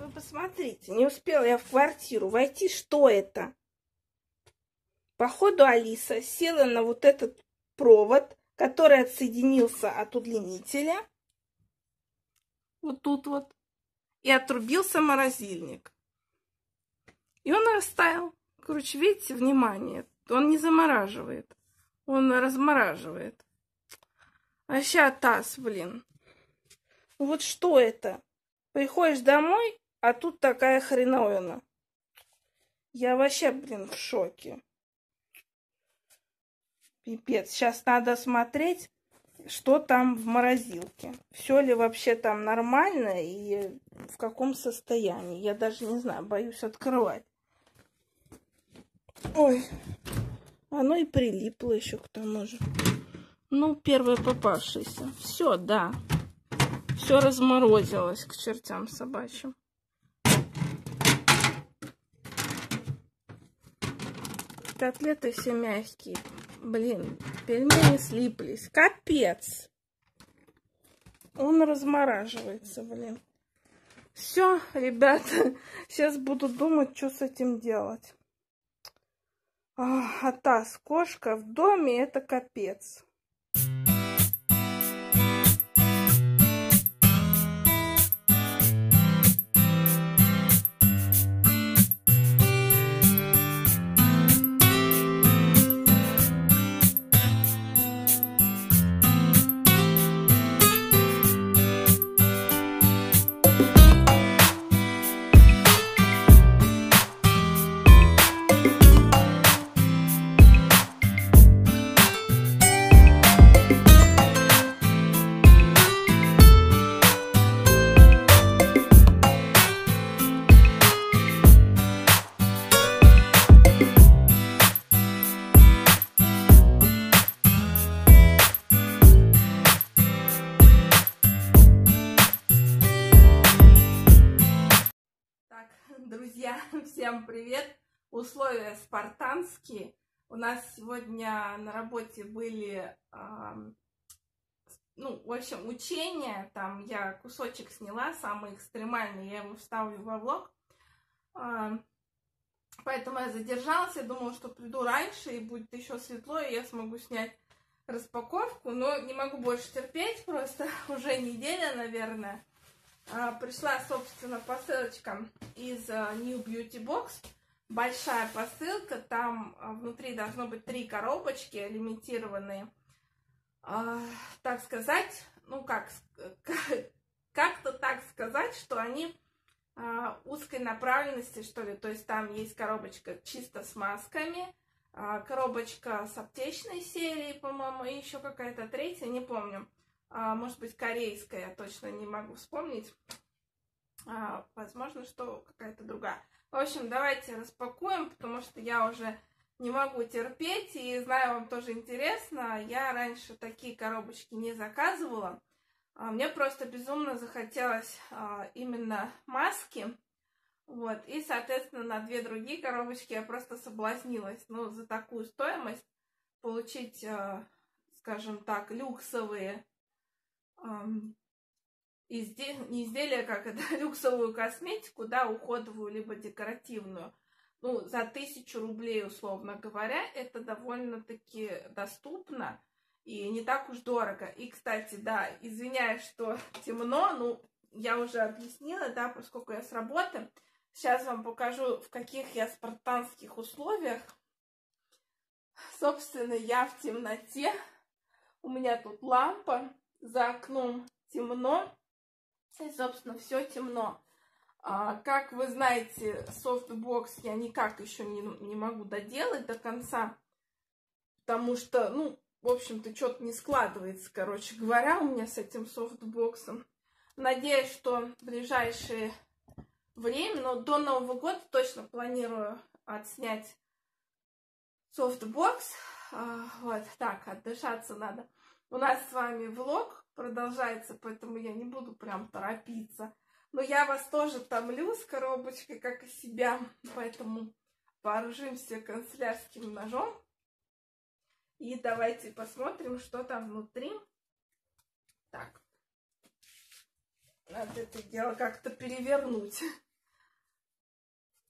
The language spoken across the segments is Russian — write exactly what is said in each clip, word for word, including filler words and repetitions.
вы посмотрите, не успела я в квартиру войти, что это? Походу Алиса села на вот этот провод, который отсоединился от удлинителя. Вот тут вот. И отрубился морозильник. И он растаял. Короче, видите, внимание. Он не замораживает. Он размораживает. А ща таз, блин. Вот что это? Приходишь домой, а тут такая хреновина. Я вообще, блин, в шоке. Пипец. Сейчас надо смотреть, что там в морозилке. Все ли вообще там нормально и в каком состоянии. Я даже не знаю, боюсь открывать. Ой, оно и прилипло еще к тому же. Ну, первое попавшееся. Все, да. Все разморозилось к чертям собачьим. Котлеты все мягкие. Блин, пельмени слиплись. Капец. Он размораживается, блин. Все, ребята, сейчас буду думать, что с этим делать. А таз, кошка в доме — это капец. Друзья, всем привет! Условия спартанские. У нас сегодня на работе были, э, ну, в общем, учения. Там я кусочек сняла, самый экстремальный, я его вставлю во влог. Э, поэтому я задержалась, я думала, что приду раньше и будет еще светло, и я смогу снять распаковку. Но не могу больше терпеть, просто уже неделя, наверное. Пришла, собственно, посылочка из New Beauty Box. Большая посылка. Там внутри должно быть три коробочки лимитированные. Так сказать, ну как, как-то так сказать, что они узкой направленности, что ли. То есть там есть коробочка чисто с масками, коробочка с аптечной серии, по-моему, и еще какая-то третья, не помню. А, может быть, корейская, я точно не могу вспомнить. А, возможно, что какая-то другая. В общем, давайте распакуем, потому что я уже не могу терпеть. И знаю, вам тоже интересно. Я раньше такие коробочки не заказывала. А, мне просто безумно захотелось а, именно маски. Вот. И, соответственно, на две другие коробочки я просто соблазнилась. Ну, за такую стоимость получить, а, скажем так, люксовые Изде... не изделия, как это, люксовую косметику, да, уходовую, либо декоративную. Ну, за тысячу рублей, условно говоря, это довольно-таки доступно и не так уж дорого. И, кстати, да, извиняюсь, что темно, ну, я уже объяснила, да, поскольку я с работы. Сейчас вам покажу, в каких я спартанских условиях. Собственно, я в темноте. У меня тут лампа. За окном темно, и, собственно, все темно. А, как вы знаете, софтбокс я никак еще не, не могу доделать до конца, потому что, ну, в общем-то, что-то не складывается, короче говоря, у меня с этим софтбоксом. Надеюсь, что в ближайшее время, но до Нового года точно планирую отснять софтбокс. А, вот, так, отдышаться надо. У нас с вами влог продолжается, поэтому я не буду прям торопиться. Но я вас тоже томлю с коробочкой, как и себя. Поэтому вооружимся канцелярским ножом. И давайте посмотрим, что там внутри. Так. Надо это дело как-то перевернуть.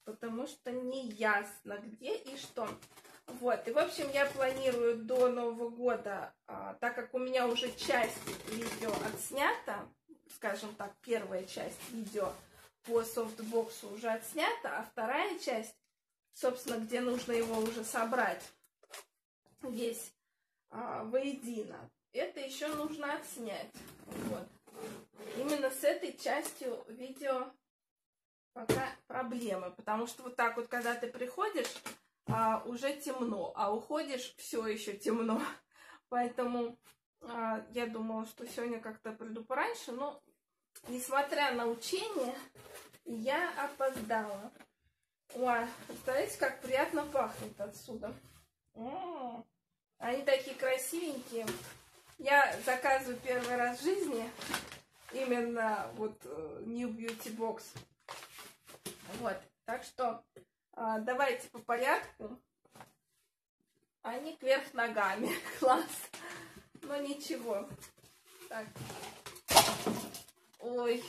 потому что не ясно, где и что. Вот, и в общем я планирую до Нового года, а, так как у меня уже часть видео отснята, скажем так, первая часть видео по софтбоксу уже отснята, а вторая часть, собственно, где нужно его уже собрать весь а, воедино, это еще нужно отснять. Вот. Именно с этой частью видео пока проблемы, потому что вот так вот, когда ты приходишь, а, уже темно, а уходишь, все еще темно. Поэтому а, я думала, что сегодня как-то приду пораньше, но несмотря на учение, я опоздала. Ой, представляете, как приятно пахнет отсюда. М-м-м. Они такие красивенькие. Я заказываю первый раз в жизни именно вот New Beauty Box. Вот, так что а, давайте по порядку. Они кверх ногами. Класс. Но ничего. Так. Ой.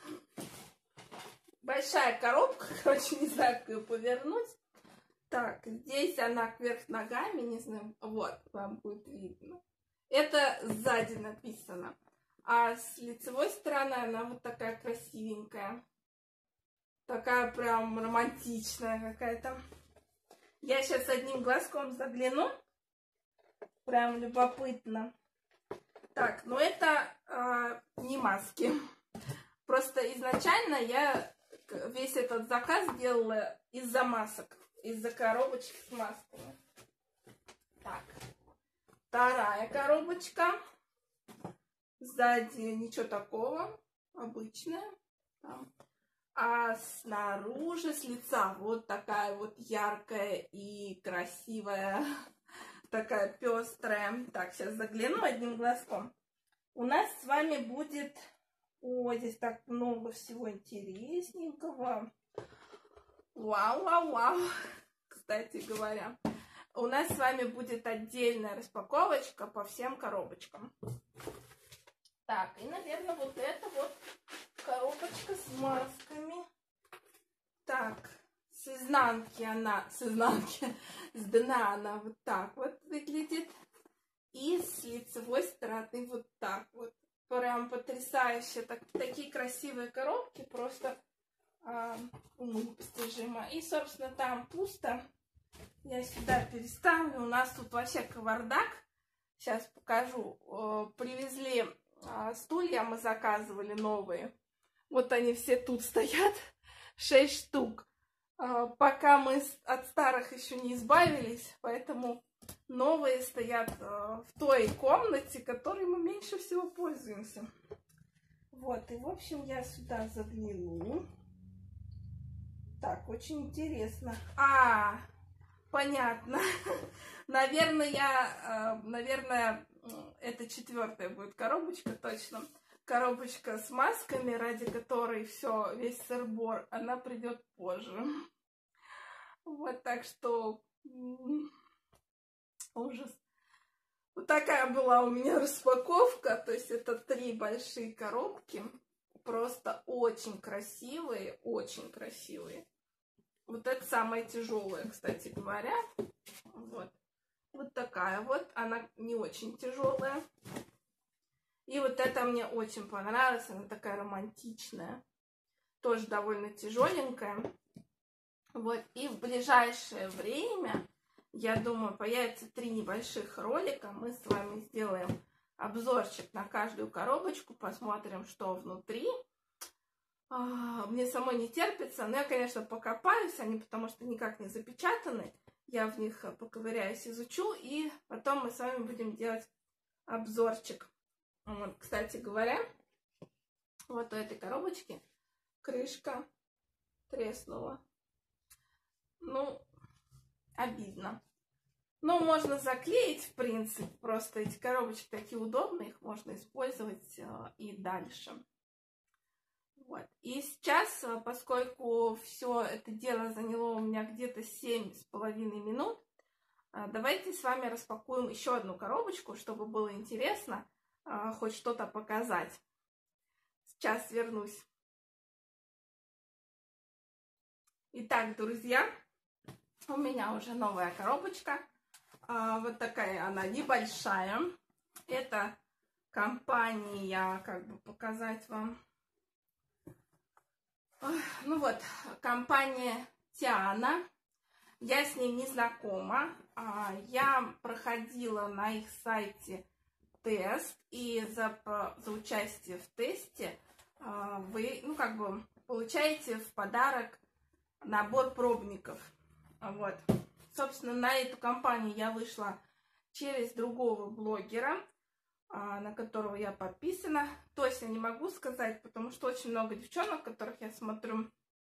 Большая коробка, короче, не знаю, как ее повернуть. Так, здесь она кверх ногами, не знаю, вот, вам будет видно. Это сзади написано. А с лицевой стороны она вот такая красивенькая. Такая прям романтичная какая-то. Я сейчас одним глазком загляну. Прям любопытно. Так, ну это э, не маски. Просто изначально я весь этот заказ делала из-за масок. Из-за коробочки с масками. Так. Вторая коробочка. Сзади ничего такого. Обычная. Там. А снаружи, с лица, вот такая вот яркая и красивая, такая пестрая. Так, сейчас загляну одним глазком. У нас с вами будет... О, здесь так много всего интересненького. Вау, вау, вау. Кстати говоря, у нас с вами будет отдельная распаковочка по всем коробочкам. Так, и, наверное, вот это вот коробочка с масками. Так, с изнанки она, с изнанки, с дна она вот так вот выглядит. И с лицевой стороны вот так вот. Прям потрясающе. Так, такие красивые коробки, просто а, уму непостижимо. И, собственно, там пусто. Я сюда переставлю. У нас тут вообще кавардак. Сейчас покажу. Привезли стулья, мы заказывали новые. Вот они все тут стоят. Шесть штук. Пока мы от старых еще не избавились, поэтому новые стоят в той комнате, которой мы меньше всего пользуемся. Вот, и в общем я сюда загляну. Так, очень интересно. А, понятно. Наверное, я, наверное, это четвертая будет коробочка, точно. Коробочка с масками, ради которой все, весь сыр-бор, она придет позже. Вот, так что ужас. Вот такая была у меня распаковка. То есть это три большие коробки. Просто очень красивые, очень красивые. Вот это самая тяжелая, кстати говоря. Вот. Вот такая вот. Она не очень тяжелая. И вот это мне очень понравилось. Она такая романтичная. Тоже довольно тяжеленькая. Вот. И в ближайшее время, я думаю, появится три небольших ролика. Мы с вами сделаем обзорчик на каждую коробочку. Посмотрим, что внутри. Мне самой не терпится. Но я, конечно, покопаюсь. Они потому что никак не запечатаны. Я в них поковыряюсь, изучу. И потом мы с вами будем делать обзорчик. Вот, кстати говоря, вот у этой коробочки крышка треснула. Ну, обидно. Ну, можно заклеить, в принципе. Просто эти коробочки такие удобные. Их можно использовать э, и дальше. Вот. И сейчас, поскольку все это дело заняло у меня где-то семь с половиной минут, э, давайте с вами распакуем еще одну коробочку, чтобы было интересно э, хоть что-то показать. Сейчас вернусь. Итак, друзья, у меня уже новая коробочка. А, вот такая она небольшая. Это компания, как бы показать вам. Ну вот, компания Тиана. Я с ней не знакома. А, я проходила на их сайте тест, и за, за участие в тесте а, вы, ну, как бы, получаете в подарок набор пробников. Вот. Собственно, на эту компанию я вышла через другого блогера, на которого я подписана. Точно не могу сказать, потому что очень много девчонок, которых я смотрю.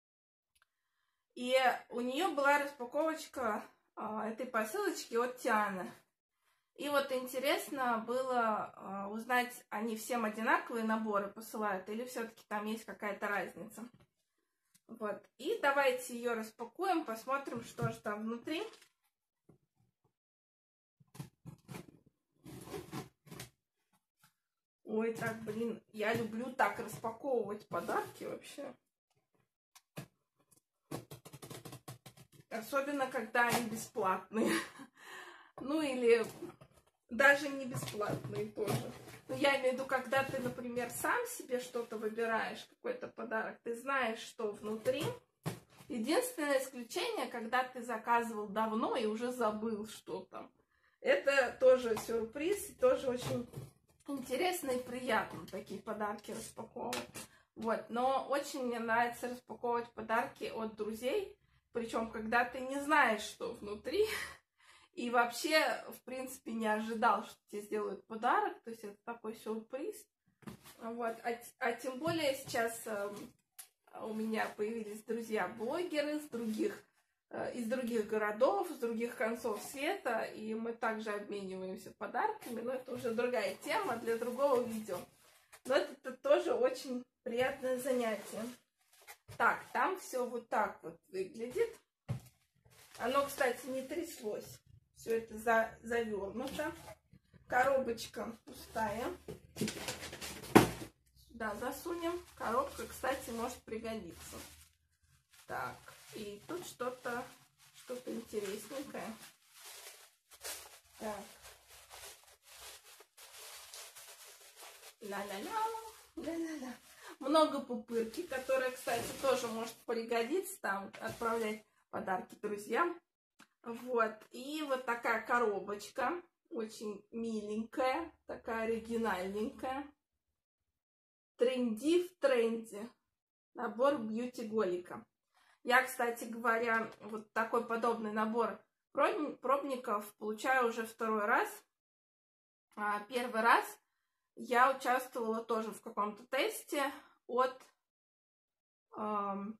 И у нее была распаковочка этой посылочки от Тианы. И вот интересно было узнать, они всем одинаковые наборы посылают или все-таки там есть какая-то разница. Вот. И давайте ее распакуем, посмотрим, что же там внутри. Ой, так, блин, я люблю так распаковывать подарки вообще. Особенно, когда они бесплатные. Ну, или даже не бесплатные тоже. Но я имею в виду, когда ты, например, сам себе что-то выбираешь, какой-то подарок, ты знаешь, что внутри. Единственное исключение, когда ты заказывал давно и уже забыл, что там. Это тоже сюрприз, и тоже очень интересно и приятно такие подарки распаковывать. Вот, но очень мне нравится распаковывать подарки от друзей, причем когда ты не знаешь, что внутри, и вообще, в принципе, не ожидал, что тебе сделают подарок, то есть это такой сюрприз. Вот, а, а тем более сейчас э, у меня появились друзья-блогеры с других, э, из других городов, с других концов света, и мы также обмениваемся подарками, но это уже другая тема для другого видео. Но это, это тоже очень приятное занятие. Так, там все вот так вот выглядит. Оно, кстати, не тряслось. Все это за, завернуто. Коробочка пустая. Сюда засунем. Коробка, кстати, может пригодиться. Так, и тут что-то что-то интересненькое. Так. Ля-ля-ля, ля-ля-ля. Много пупырки, которая, кстати, тоже может пригодиться, там отправлять подарки друзьям. Вот, и вот такая коробочка, очень миленькая, такая оригинальненькая. Тренди в тренде. Набор бьюти-голика. Я, кстати говоря, вот такой подобный набор пробников получаю уже второй раз. Первый раз я участвовала тоже в каком-то тесте от эм,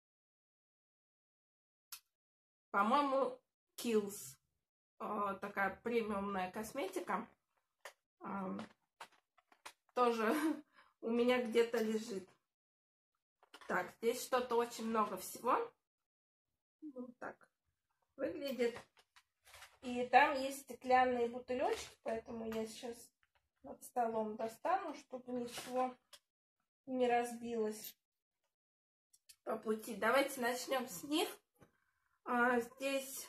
по-моему, Kiehl's. Э, такая премиумная косметика. Э, тоже у меня где-то лежит. Так, здесь что-то очень много всего. Вот так выглядит. И там есть стеклянные бутылечки, поэтому я сейчас над столом достану, чтобы ничего не разбилось по пути. Давайте начнем с них. А, здесь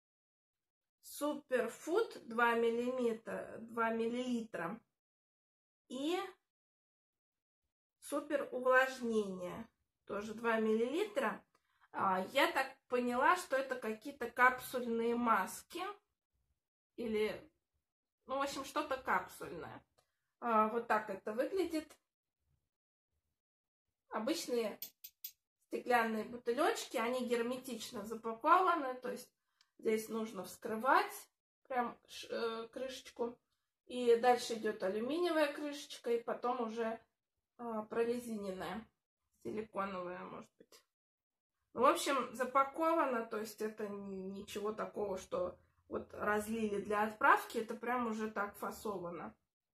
Суперфуд два миллилитра, два миллилитра и Супер увлажнение тоже два миллилитра. А, я так поняла, что это какие-то капсульные маски или, ну, в общем, что-то капсульное. А, вот так это выглядит. Обычные стеклянные бутылечки, они герметично запакованы, то есть здесь нужно вскрывать прям э, крышечку, и дальше идет алюминиевая крышечка, и потом уже э, прорезиненная, силиконовая, может быть. В общем, запаковано, то есть это ничего такого, что вот разлили для отправки, это прям уже так фасовано.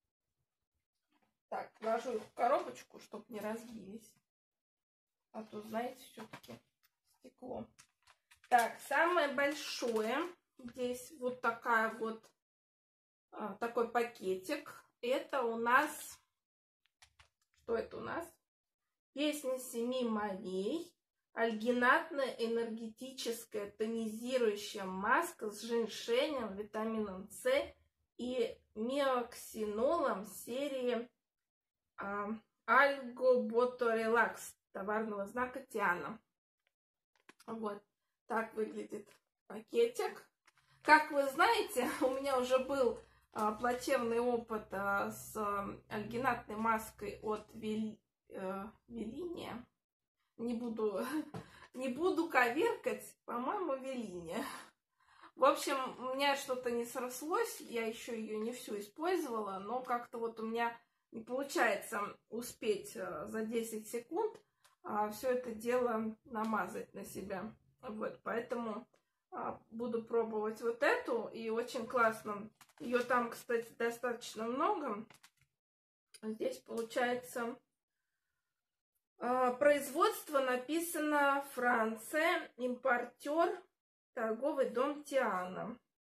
Так, вложу их в коробочку, чтобы не разбились. А то, знаете, все-таки стекло. Так, самое большое. Здесь вот такая вот, а, такой пакетик. Это у нас... Что это у нас? Песня семи морей. альгинатная энергетическая тонизирующая маска с женьшенем, витамином С и миоксинолом серии а, Альгоботорелакс товарного знака Тиана. Вот так выглядит пакетик. Как вы знаете, у меня уже был а, плачевный опыт а, с а, альгинатной маской от Вели, а, Велиния. Не буду, не буду коверкать, по-моему, Велиния. В общем, у меня что-то не срослось, я еще ее не всю использовала, но как-то вот у меня не получается успеть за десять секунд а, все это дело намазать на себя. Вот, поэтому а, буду пробовать вот эту, и очень классно. Ее там, кстати, достаточно много. Здесь получается а, производство написано Франция, импортер, торговый дом Тиана.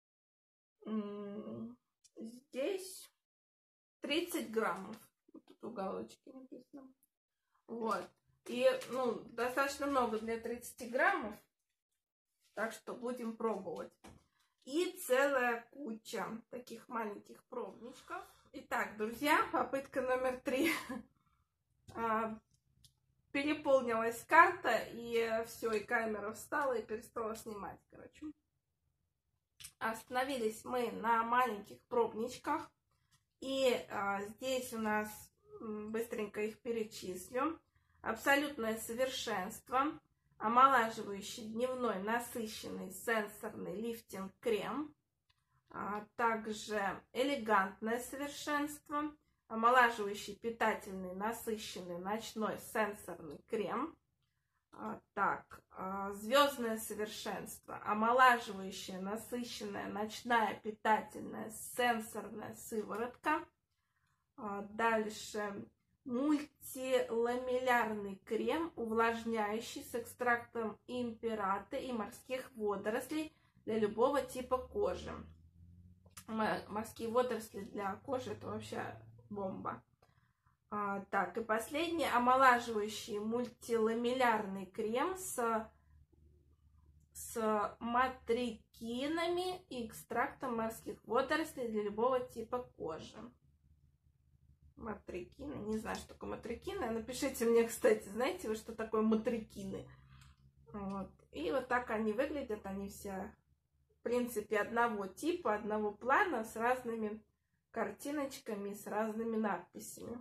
Здесь тридцать граммов. Вот тут уголочки написано. Вот. И, ну, достаточно много для тридцати граммов. Так что будем пробовать. И целая куча таких маленьких пробничков. Итак, друзья, попытка номер три. Переполнилась карта, и все, и камера встала, и перестала снимать, короче. Остановились мы на маленьких пробничках. И а, здесь у нас, быстренько их перечислю. Абсолютное совершенство. Омолаживающий дневной насыщенный сенсорный лифтинг-крем. А, также элегантное совершенство. Омолаживающий питательный насыщенный ночной сенсорный крем. А, так, а, звездное совершенство. Омолаживающая насыщенная ночная питательная сенсорная сыворотка. А, дальше мультиламеллярный крем, увлажняющий с экстрактом императы и морских водорослей для любого типа кожи. Морские водоросли для кожи — это вообще бомба. А, так, и последний омолаживающий мультиламеллярный крем с, с матрикинами и экстрактом морских водорослей для любого типа кожи. Матрикины, не знаю, что такое матрикины. Напишите мне, кстати, знаете вы, что такое матрикины? Вот. И вот так они выглядят, они все, в принципе, одного типа, одного плана, с разными картиночками, с разными надписями.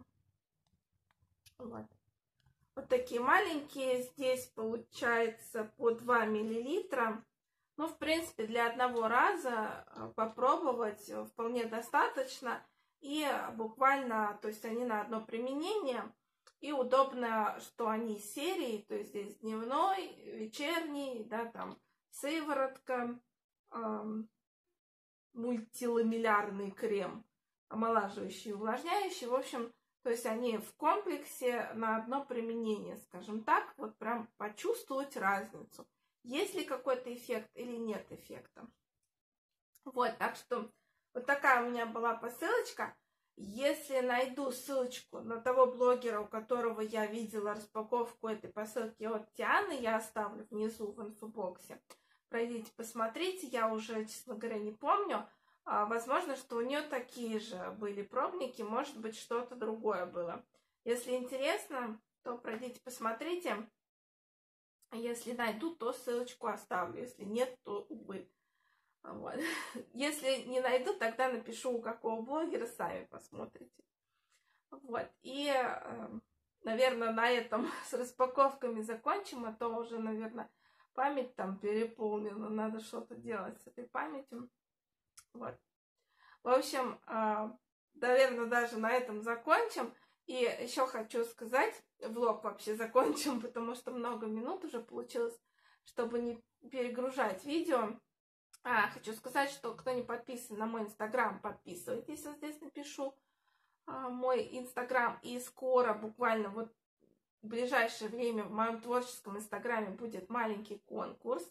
Вот. Вот такие маленькие. Здесь получается по два миллилитра. Ну, в принципе, для одного раза попробовать вполне достаточно. И буквально, то есть они на одно применение. И удобно, что они серии, то есть здесь дневной, вечерний, да, там сыворотка, эм, мультиламеллярный крем, омолаживающий и увлажняющий. В общем, то есть они в комплексе на одно применение, скажем так, вот прям почувствовать разницу. Есть ли какой-то эффект или нет эффекта. Вот, так что вот такая у меня была посылочка. Если найду ссылочку на того блогера, у которого я видела распаковку этой посылки от Тианы, я оставлю внизу в инфобоксе. Пройдите, посмотрите, я уже, честно говоря, не помню. А, возможно, что у нее такие же были пробники, может быть, что-то другое было. Если интересно, то пройдите, посмотрите. Если найду, то ссылочку оставлю. Если нет, то увы. Вот. Если не найду, тогда напишу, у какого блогера, сами посмотрите. Вот. И, наверное, на этом с распаковками закончим, а то уже, наверное, память там переполнена. Надо что-то делать с этой памятью. Вот. В общем, наверное, даже на этом закончим. И еще хочу сказать, влог вообще закончим, потому что много минут уже получилось, чтобы не перегружать видео. А, хочу сказать, что кто не подписан на мой инстаграм, подписывайтесь, вот здесь напишу а, мой инстаграм. И скоро, буквально вот в ближайшее время в моем творческом инстаграме будет маленький конкурс.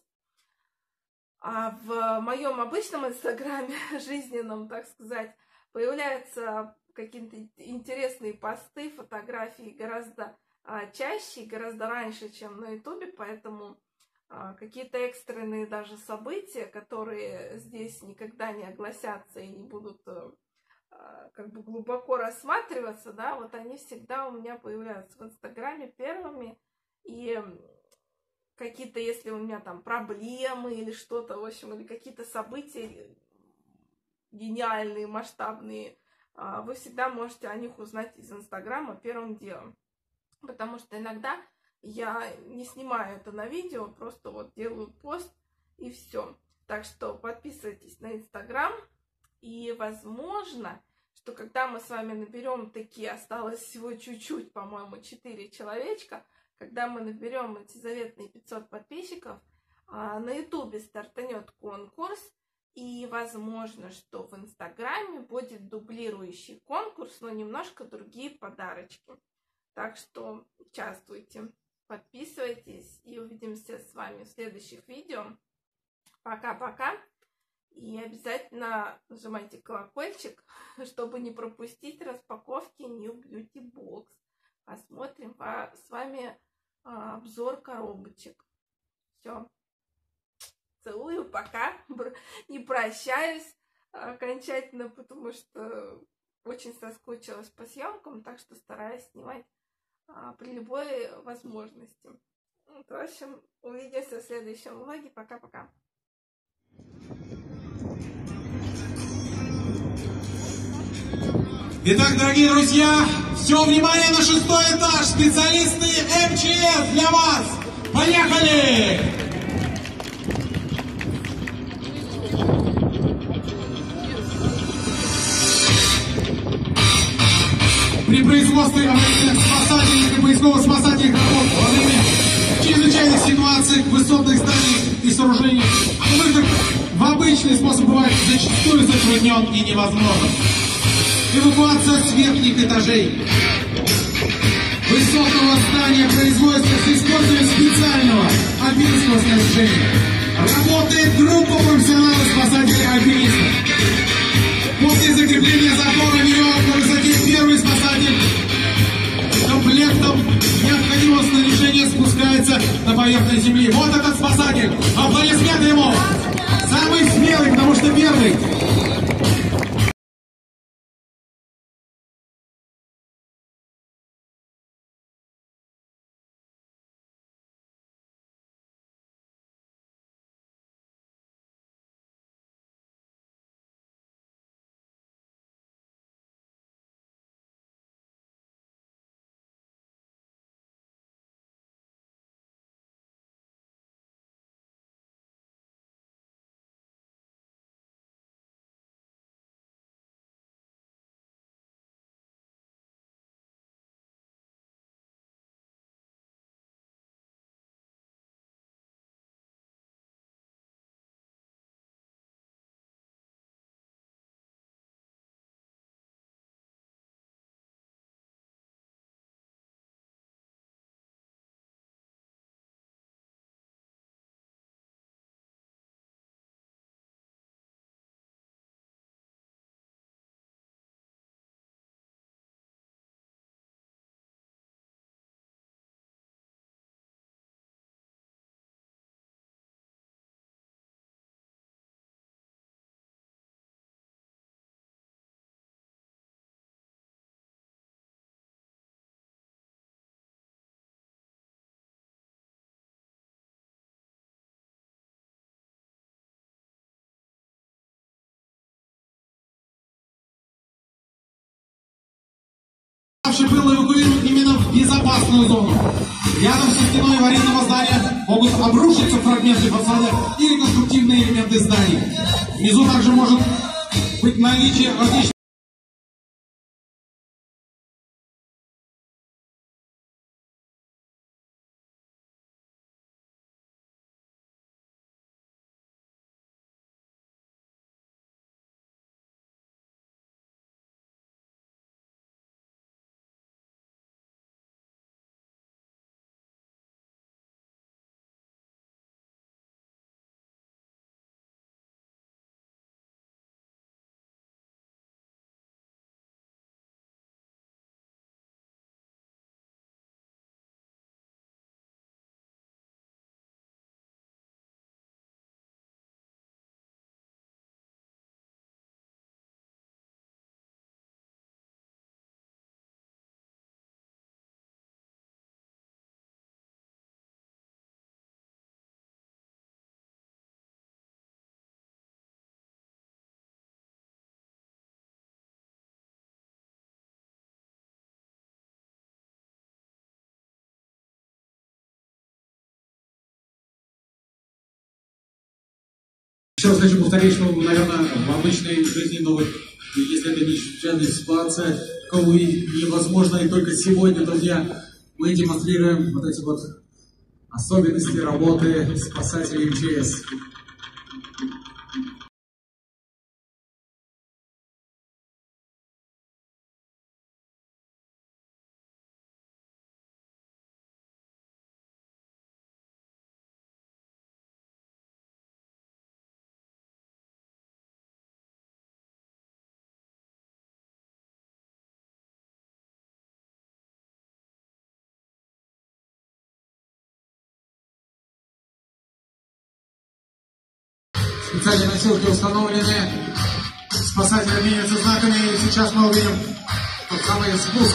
А в моем обычном инстаграме, жизненном, так сказать, появляются какие-то интересные посты, фотографии гораздо а, чаще и гораздо раньше, чем на ютубе, поэтому а, какие-то экстренные даже события, которые здесь никогда не огласятся и не будут а, как бы глубоко рассматриваться, да, вот они всегда у меня появляются в Инстаграме первыми, и какие-то, если у меня там проблемы или что-то, в общем, или какие-то события гениальные, масштабные, вы всегда можете о них узнать из Инстаграма первым делом. Потому что иногда я не снимаю это на видео, просто вот делаю пост и все. Так что подписывайтесь на Инстаграм, и возможно, что когда мы с вами наберем такие, осталось всего чуть-чуть, по-моему, четыре человечка, когда мы наберем эти заветные пятьсот подписчиков, на ютубе стартанет конкурс, и возможно, что в Инстаграме будет дублирующий конкурс, но немножко другие подарочки. Так что участвуйте, подписывайтесь, и увидимся с вами в следующих видео. Пока-пока. И обязательно нажимайте колокольчик, чтобы не пропустить распаковки New Beauty Box. Посмотрим с вами обзор коробочек. Все. Целую, пока. Не прощаюсь окончательно, потому что очень соскучилась по съемкам, так что стараюсь снимать а, при любой возможности. Вот, в общем, увидимся в следующем влоге. Пока-пока. Итак, дорогие друзья, все внимание на шестой этаж. Специалисты эм че эс для вас. Поехали! При производстве аварийных спасательных и поисково-спасательных работ во время чрезвычайных ситуаций, высотных зданий и сооружений, выход в обычный способ бывает зачастую затруднен и невозможен. Эвакуация с верхних этажей высотного здания производится с использованием специального альпинистского снаряжения. Работает группа профессионалов спасателей-альпинистов. После закрепления запора веревок на высоте первый спасатель комплектом необходимого снаряжения спускается на поверхность земли. Вот этот спасатель. Аплодисменты ему. Самый смелый, потому что первый. Был эвакуирован именно в безопасную зону. Рядом со стеной аварийного здания могут обрушиться фрагменты фасада и реконструктивные элементы зданий. Внизу также может быть наличие различных Еще раз хочу повторить, что, наверное, в обычной жизни, но вот если это не чрезвычайная ситуация, такого невозможно, и только сегодня, друзья, мы демонстрируем вот эти вот особенности работы спасателей эм че эс. Специальные носилки установлены, спасатели меняются знаками, и сейчас мы увидим тот самый спуск.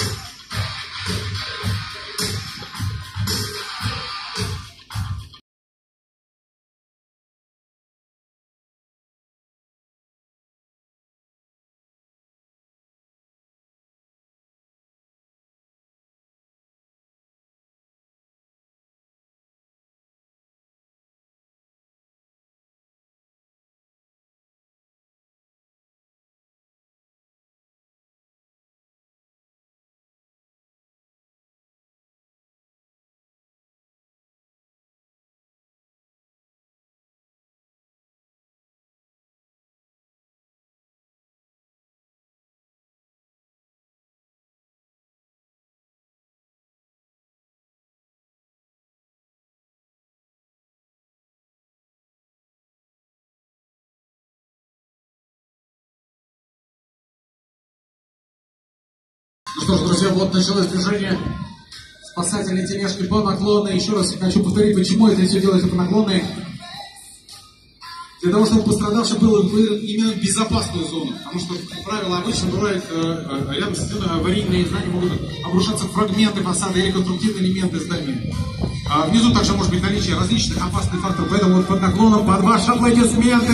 Ну что ж, друзья, вот началось движение спасательной тележки по наклонной. Еще раз хочу повторить, почему это все делается по наклонной. Для того, чтобы пострадавший был именно в безопасную зону. Потому что, как правило, обычно бывает, э, э, рядом с стеной аварийные здания могут обрушаться фрагменты фасада или конструктивные элементы здания. А внизу также может быть наличие различных опасных факторов. Поэтому вот под наклоном, под ваши аплодисменты,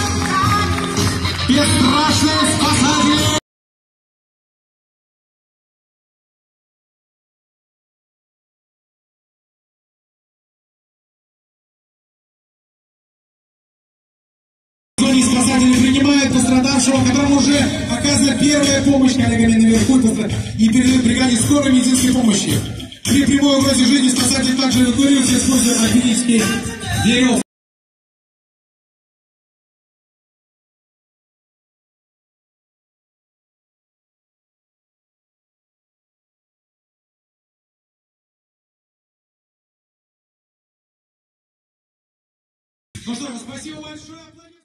бесстрашные спасатели! Спасатели принимают пострадавшего, которому уже оказана первая помощь коллегами наверху и передают бригаде скорой медицинской помощи. При прямой угрозе жизни спасатели также эвакуируются, используя альпинистские веревки. Ну что ж, спасибо большое.